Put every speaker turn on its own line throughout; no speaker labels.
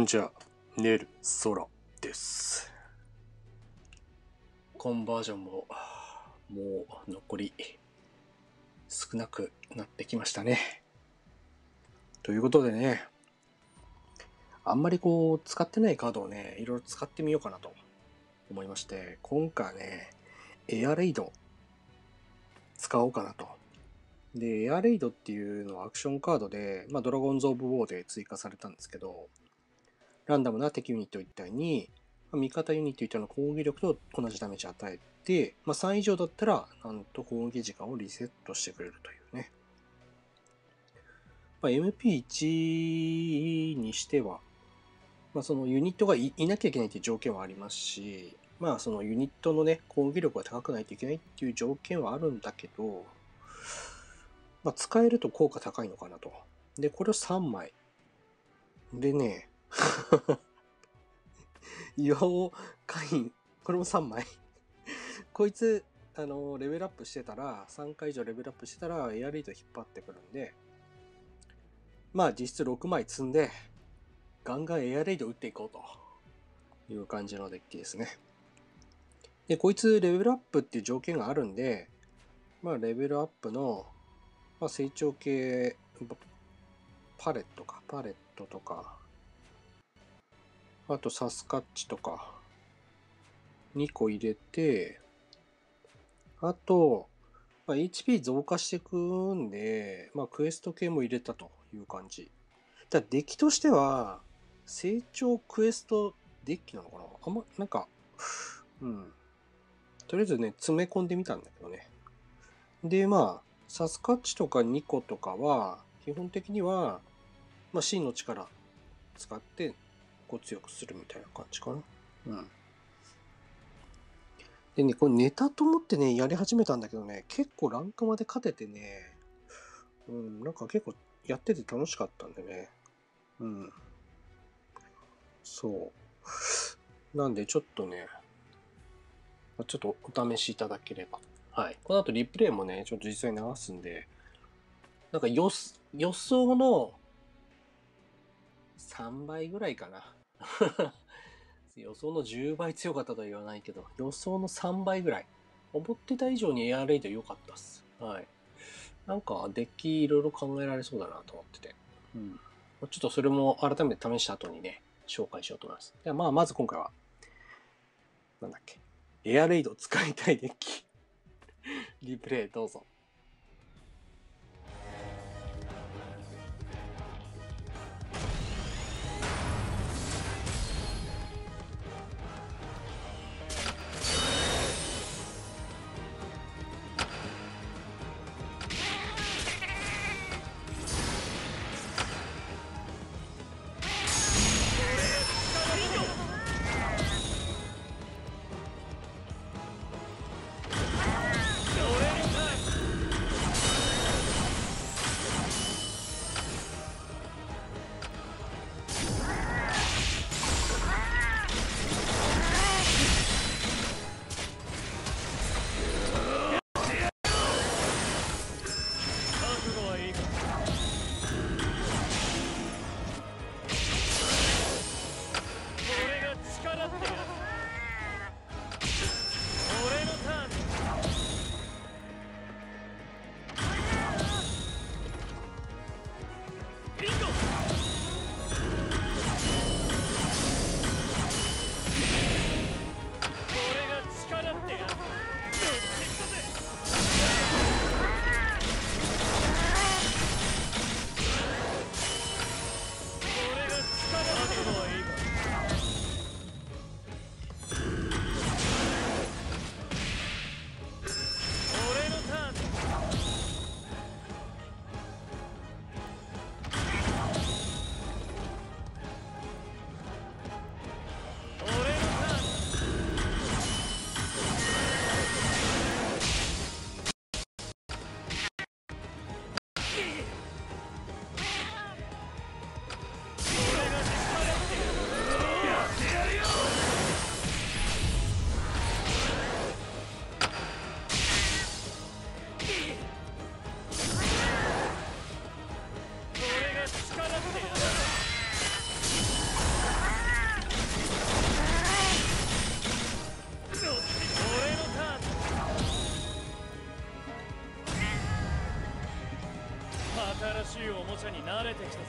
にちは、ネルソラです。コンバージョンももう残り少なくなってきましたね。ということでね、あんまり使ってないカードをね、いろいろ使ってみようかなと思いまして、今回ね、エアレイド使おうかなと。で、エアレイドっていうのはアクションカードで、ドラゴンズ・オブ・ウォーで追加されたんですけど、ランダムな敵ユニット1体に、味方ユニット1体の攻撃力と同じダメージを与えて、3以上だったら、なんと攻撃時間をリセットしてくれるというね。MP1 にしては、そのユニットが いなきゃいけないという条件はありますし、そのユニットのね、攻撃力が高くないといけないっていう条件はあるんだけど、使えると効果高いのかなと。で、これを3枚。でね、岩尾会員、これも3枚。こいつ、レベルアップしてたら、3回以上レベルアップしてたら、エアリード引っ張ってくるんで、実質6枚積んで、ガンガンエアレイド打っていこうという感じのデッキですね。で、こいつレベルアップっていう条件があるんで、レベルアップの、成長系、パレットとか、あとサスカッチとか、2個入れて、あと、HP 増加していくんで、クエスト系も入れたという感じ。だデッキとしては、成長クエストデッキなのかなとりあえずね、詰め込んでみたんだけどね。で、サスカッチとかニコとかは、基本的には、真の力使って、強くするみたいな感じかな。でね、これネタと思ってね、やり始めたんだけどね、結構ランクまで勝ててね、結構やってて楽しかったんでね。そう。なんでちょっとね、ちょっとお試しいただければ。はい。この後リプレイもね、ちょっと実際に流すんで、予想の3倍ぐらいかな。予想の10倍強かったとは言わないけど、予想の3倍ぐらい。思ってた以上にエアレイド良かったっす。はい。デッキいろいろ考えられそうだなと思ってて。ちょっとそれも改めて試した後にね、紹介しようと思います。ではまず今回は、エアレイド使いたいデッキ。リプレイどうぞ。
新しいおもちゃに慣れてきたぜ。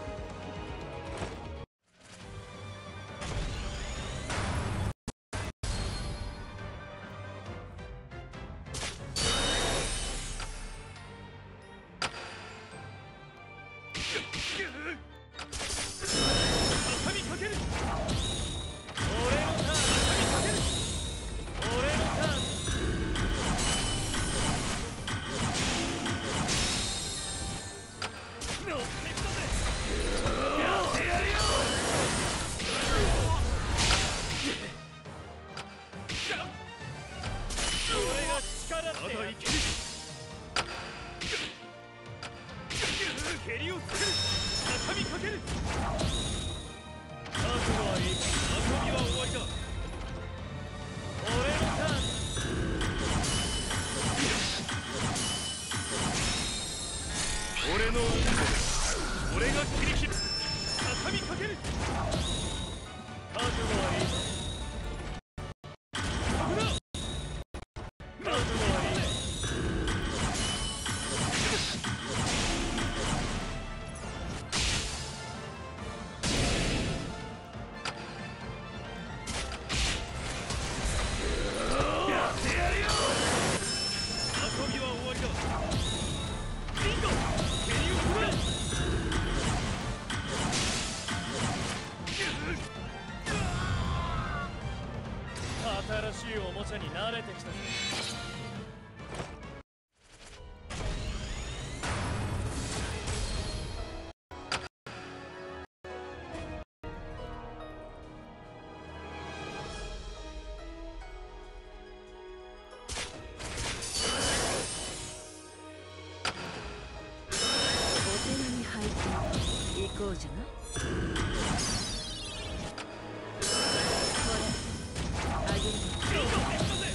畳みかける。俺のターン。畳みかける。俺のターン。乗ってきたぜ。やってやるよ。俺が力ってやつ。蹴りをつける。畳みかける。覚悟はいいか。遊びは終わりだ。俺のターン。俺の運命。俺が切り切る。畳みかける。覚悟はいいか。そこだ。覚悟はいい。遊びは終わりだ。ビンゴ。蹴りを振れ。新しいおもちゃに慣れてきたぜ。
お手並み拝見行こうじゃない。これあげる。
ビンゴ。行ったぜ。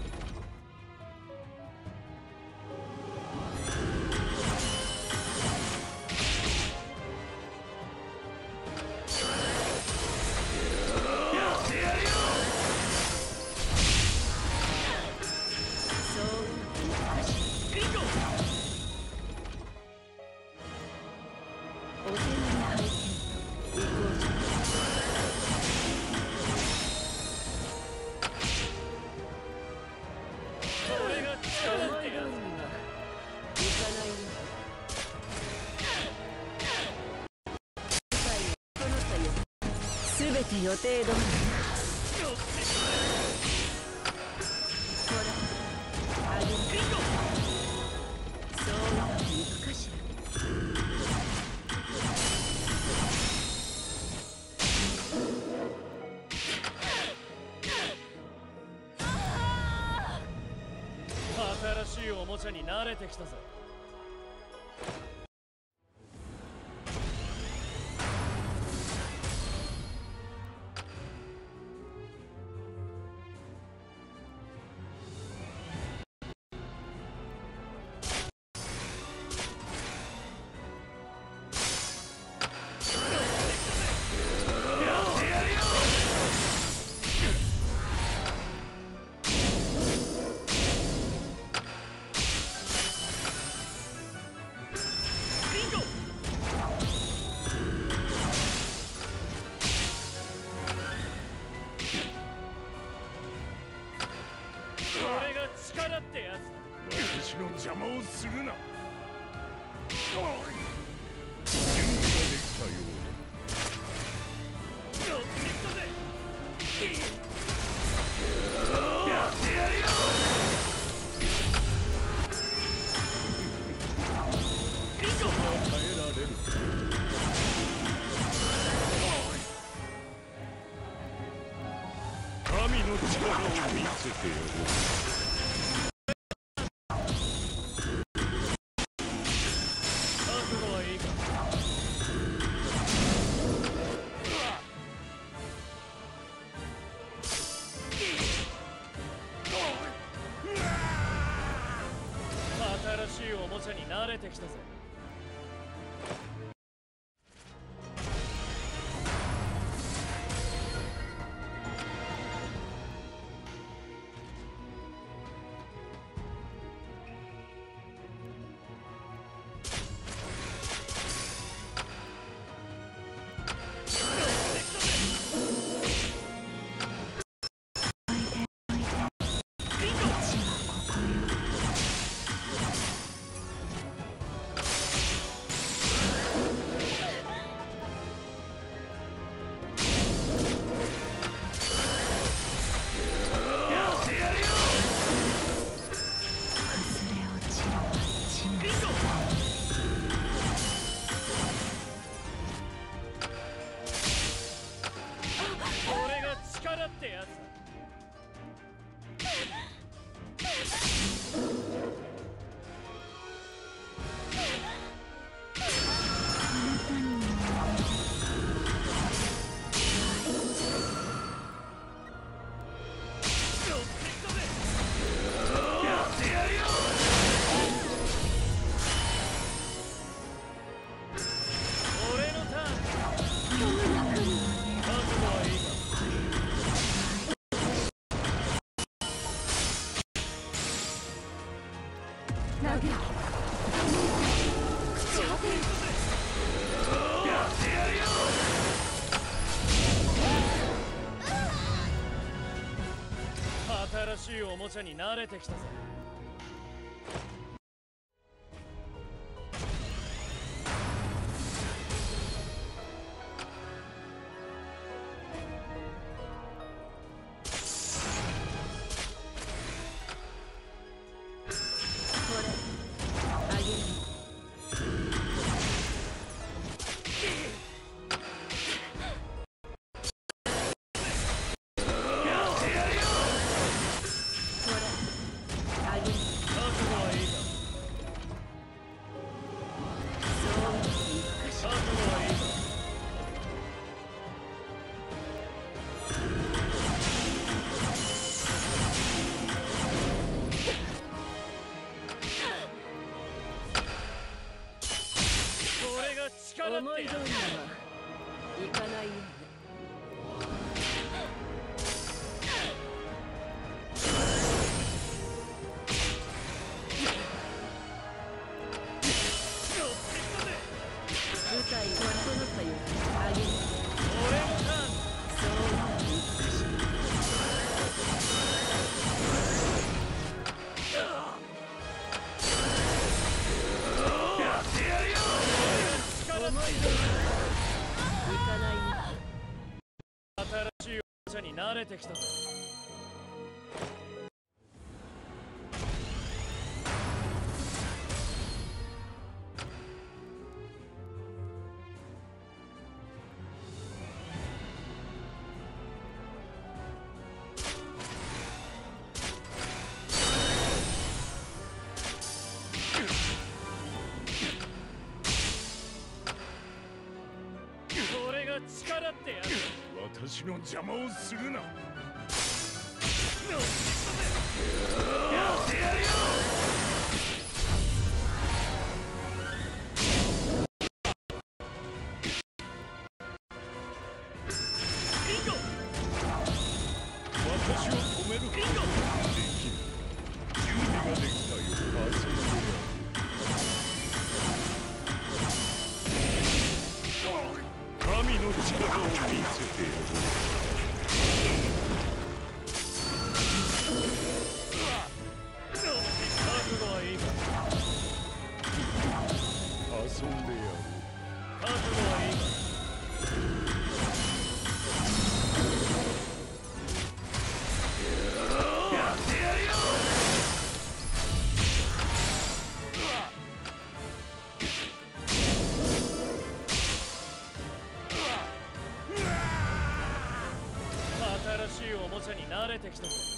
やってやるよ。
そううまくいくかし
ビンゴ。
ら。お手並み拝見行こうじゃない。
俺が力ってや
思い通りにはいかないよ。世界に整ったよ。すべて予定通りね。
つ。乗ってきたぜ。
これあげる。
ビンゴ。
そううまくいくかしら。
新しいおもちゃに慣れてきたぜ。やってやるよ。ビンゴ。俺が力ってやつだ。
私の邪魔をするな。準備ができたようだ。
乗ってきたぜ。やってやるよ。ビンゴ。
耐えられる。神の力を見せてやろう。
覚悟はいいか。新しいおもちゃに慣れてきたぜ。
投げる口当てる
新しいおもちゃに慣れてきたぜ。
思い通りにはいかないよね。舞台を整ったようにあげる。
俺のターン。
そういう美しい。思い通りにいかないよ。
新しいおもちゃに慣れてきたぜ。力ってやる。
私の邪魔をするな。私を止めることができる。準備ができたよ。遊んでやる。神の力を見せてやる。
覚悟はいいか。
遊んでやる。
覚悟はいいか。新しいおもちゃに慣れてきたぜ。